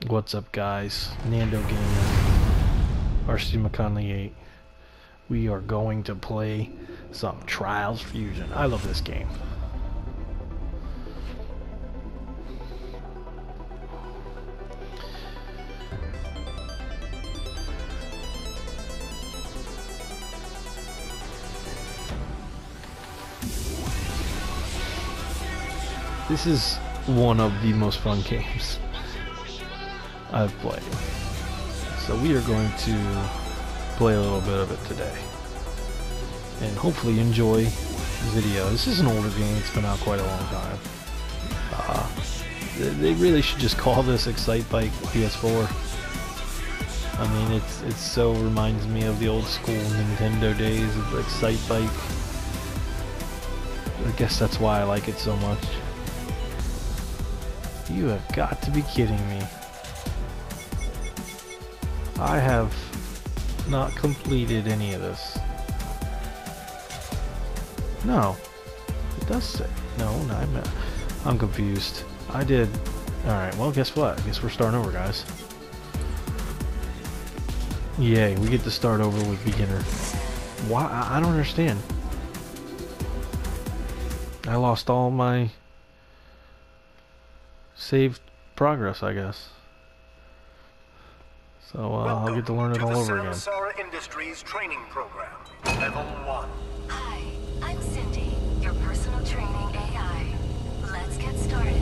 What's up, guys? Nando Gamer, Varsity McConley 8. We are going to play some Trials Fusion. I love this game. This is one of the most fun games I've played. So we are going to play a little bit of it today and hopefully enjoy the video. This is an older game, it's been out quite a long time. They really should just call this Excitebike PS4. I mean, it so reminds me of the old school Nintendo days of Excitebike. I guess that's why I like it so much. You have got to be kidding me. I have not completed any of this. No. It does say. No, I'm confused. I did. Alright, well, guess what? I guess we're starting over, guys. Yay, we get to start over with beginner. Why? I don't understand. I lost all my saved progress, I guess. So I'll get to learn it all over again. Samsara Industries training program, level 1. Hi, I'm Cindy, your personal training AI. Let's get started.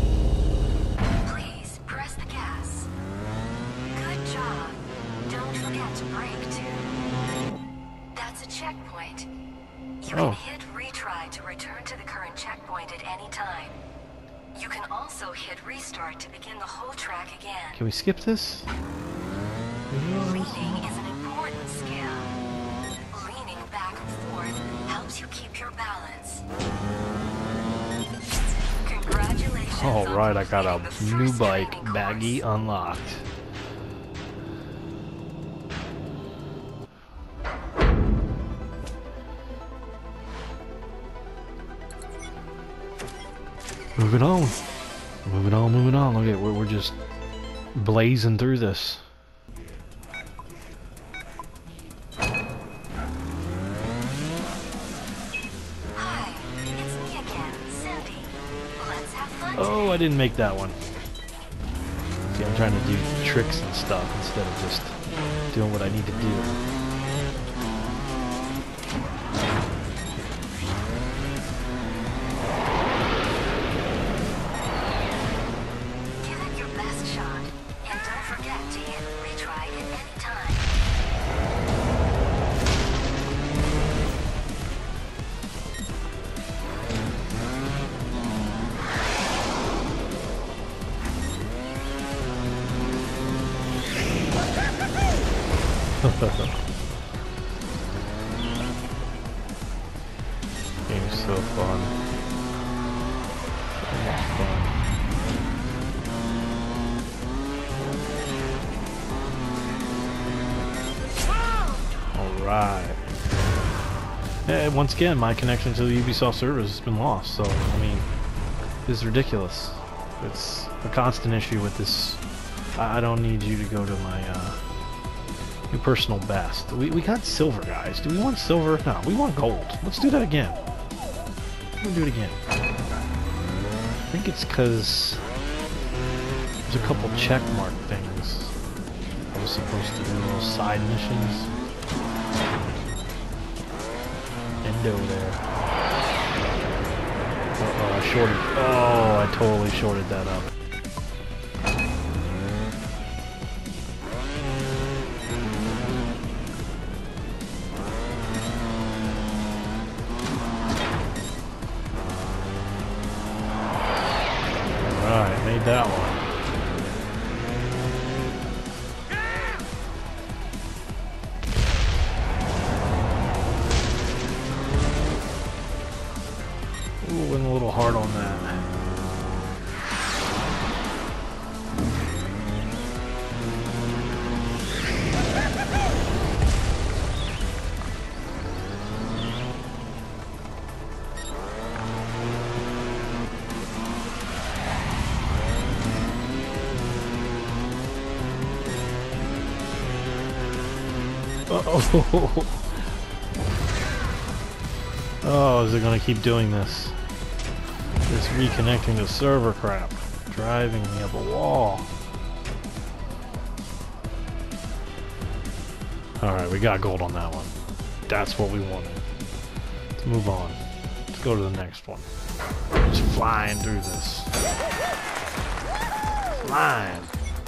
Please press the gas. Good job. Don't forget to brake too. That's a checkpoint. You can hit retry to return to the current checkpoint at any time. You can also hit restart to begin the whole track again. Can we skip this? Leaning is an important skill. Leaning back and forth helps you keep your balance. Congratulations. Alright, I got a new bike, Baggy unlocked. Moving on. Moving on, moving on. Look at we're just blazing through this. Hi, it's me again, Cindy. Let's have fun. Oh, I didn't make that one. See, I'm trying to do tricks and stuff instead of just doing what I need to do. Give it your best shot, and don't forget to hit retry at any time. Game's so fun. So much fun. Alright. Hey, once again, my connection to the Ubisoft servers has been lost, so, I mean, this is ridiculous. It's a constant issue with this. I don't need you to go to my, your personal best. We got silver, guys. Do we want silver? No, we want gold. Let's do that again. We'll do it again. I think it's because there's a couple check mark things I was supposed to do, little side missions. Endo there. Uh-oh, I shorted. Oh, I totally shorted that up. Alright, made that one. Ooh, went a little hard on that. Uh-oh. Oh, is it gonna keep doing this? This reconnecting the server crap. Driving me up a wall. Alright, we got gold on that one. That's what we wanted. Let's move on. Let's go to the next one. Just flying through this. Flying.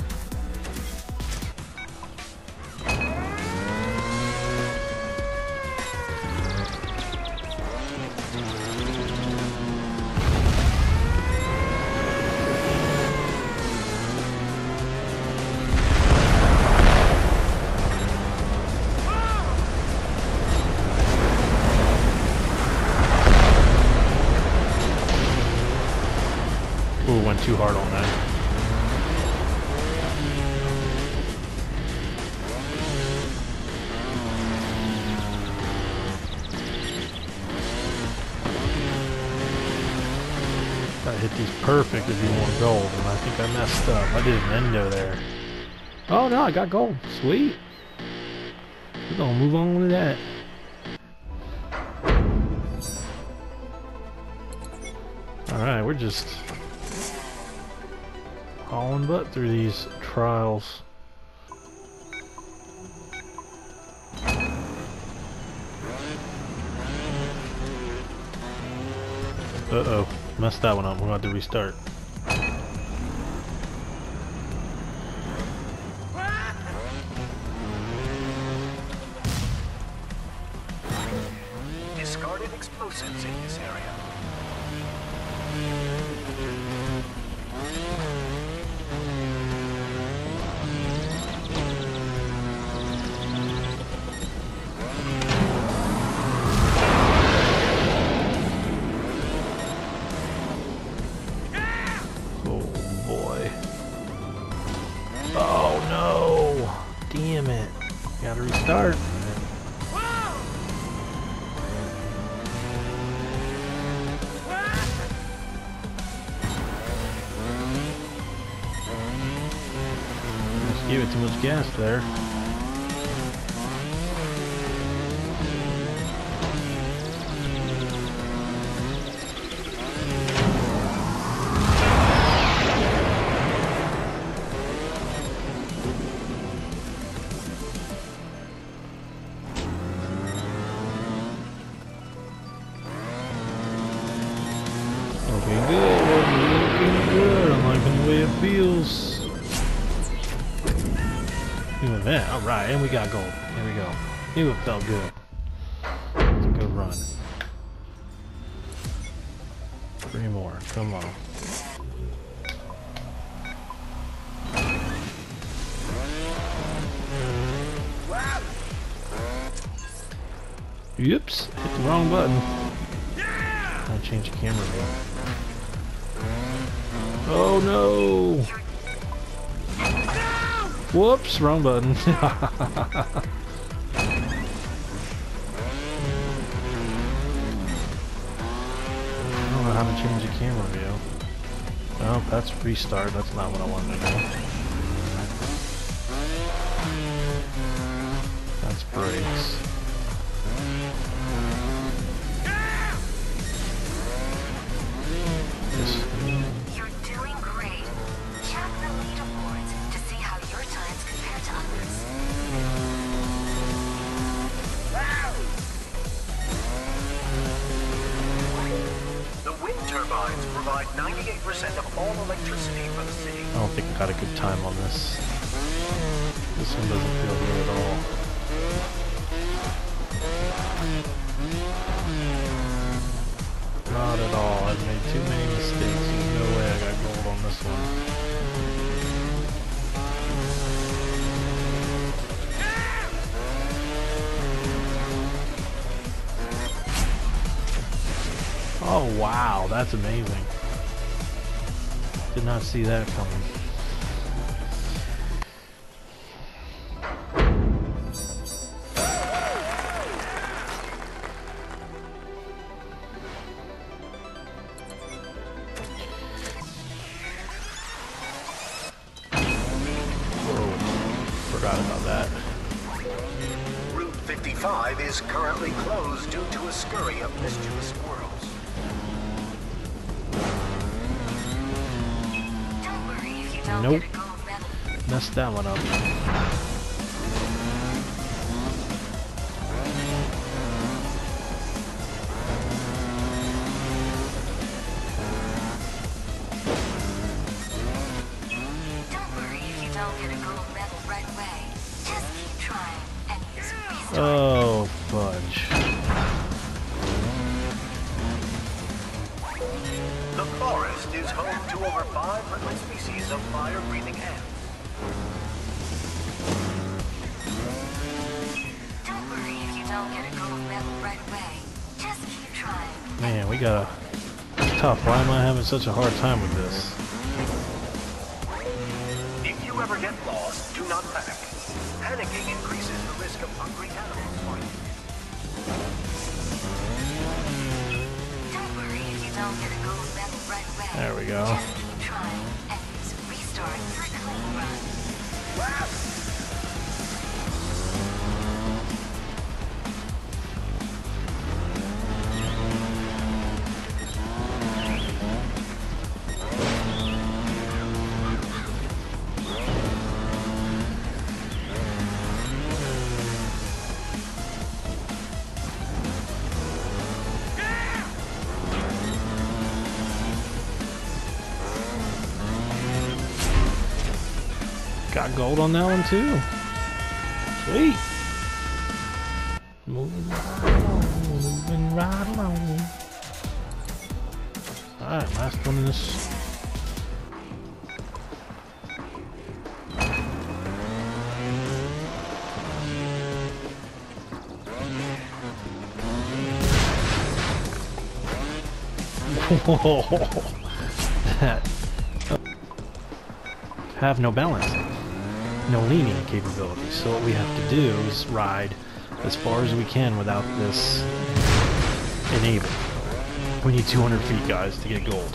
Ooh, went too hard on that. Gotta hit these perfect if you want gold, and I think I messed up. I did an endo there. Oh no, I got gold. Sweet. We're gonna move on with that. Alright, we're just hauling butt through these trials. Uh-oh, messed that one up. We're gonna have to restart. Discarded explosives in this area. Damn it. Gotta restart. Just gave it too much gas there. Looking good, I'm liking the way it feels. New event, alright, and we got gold. Here we go. Knew it felt good. It's a good run. 3 more, come on. Oops, hit the wrong button. I'll change the camera view. Oh no! Whoops, wrong button. I don't know how to change the camera view. Oh, that's restart. That's not what I wanted to do. That's brakes. You're doing great. Check the leaderboards to see how your times compare to others. The wind turbines provide 98% of all electricity for the city. I don't think I got a good time on this. This one doesn't feel good at all. Not at all. I've made too many mistakes. There's no way I got gold on this one. Oh wow, that's amazing. Did not see that coming. Forgot about that. 55 is currently closed due to a scurry of mischievous squirrels. Don't worry if you don't Nope. get a gold medal. Messed that one up. Don't worry if you don't get a gold medal right away. Just keep trying and use restart. Oh, fudge. The forest is home to over 500 species of fire-breathing ants. Don't worry if you don't get a gold medal right away. Just keep trying. Man, we got it's tough. Why am I having such a hard time with this? If you ever get lost, do not panic. Panicking increases the risk of hungry animals for you. Don't worry if you don't get a gold medal right away. There we go. Just keep trying and use restart for a clean run. Got gold on that one too. Sweet. Moving right along. Alright, last one in this. Whoa. That. Have no balancing. No leaning capability. So what we have to do is ride as far as we can without this enabled. We need 200 feet, guys, to get gold.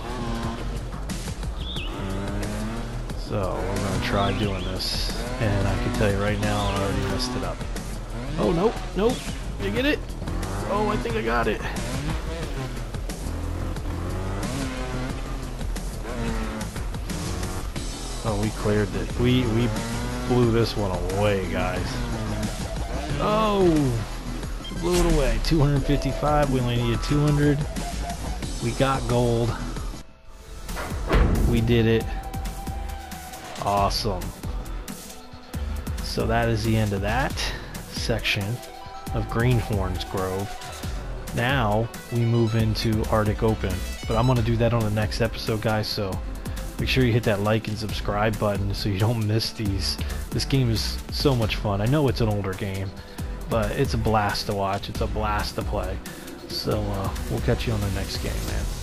So we're gonna try doing this, and I can tell you right now, I already messed it up. Oh nope, nope. Did you get it? Oh, I think I got it. Oh, we cleared it. We blew this one away, guys. Oh, blew it away. 255. We only needed 200. We got gold. We did it. Awesome. So that is the end of that section of Greenhorns Grove. Now we move into Arctic Open, but I'm going to do that on the next episode, guys, so make sure you hit that like and subscribe button so you don't miss these. This game is so much fun. I know it's an older game, but it's a blast to watch. It's a blast to play. So we'll catch you on the next game, man.